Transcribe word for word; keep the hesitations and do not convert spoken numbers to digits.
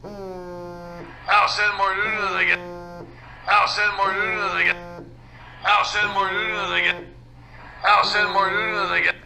I'll send more noodles again. I'll send more noodles again. I'll send more noodles again. I'll send more noodles again.